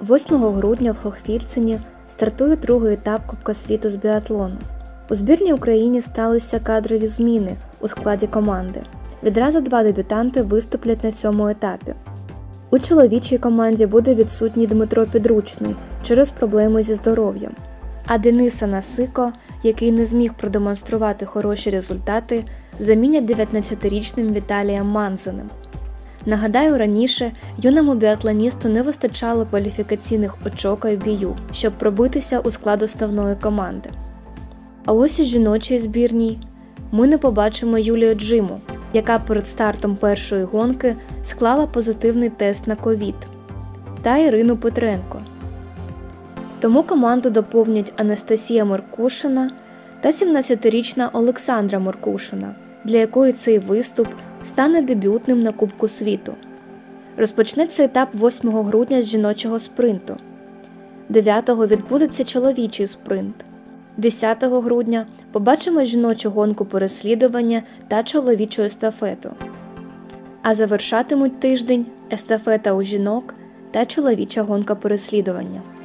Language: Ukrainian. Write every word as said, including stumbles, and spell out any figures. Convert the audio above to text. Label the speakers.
Speaker 1: восьмого грудня в Хохвільцині стартує другий етап Кубка світу з біатлону. У збірній Україні сталися кадрові зміни у складі команди. Відразу два дебютанти виступлять на цьому етапі. У чоловічій команді буде відсутній Дмитро Підручний через проблеми зі здоров'ям. А Дениса Насико, який не зміг продемонструвати хороші результати, замінять дев'ятнадцятирічним Віталієм Манзиним. Нагадаю, раніше юному біатлоністу не вистачало кваліфікаційних очок ай бі ю, щоб пробитися у склад основної команди. А ось у жіночій збірній ми не побачимо Юлію Джиму, яка перед стартом першої гонки склала позитивний тест на ковід, та Ірину Петренко. Тому команду доповнять Анастасія Меркушина та сімнадцятирічна Олександра Меркушина, для якої цей виступ стане дебютним на Кубку світу. Розпочнеться етап восьмого грудня з жіночого спринту. дев'ятого відбудеться чоловічий спринт. десятого грудня побачимо жіночу гонку переслідування та чоловічу естафету. А завершатимуть тиждень естафета у жінок та чоловіча гонка переслідування.